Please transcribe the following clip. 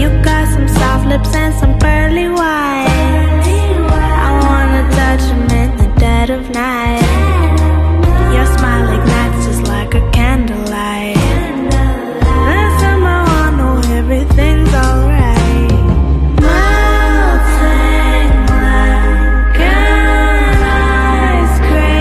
You got some soft lips and some pearly white.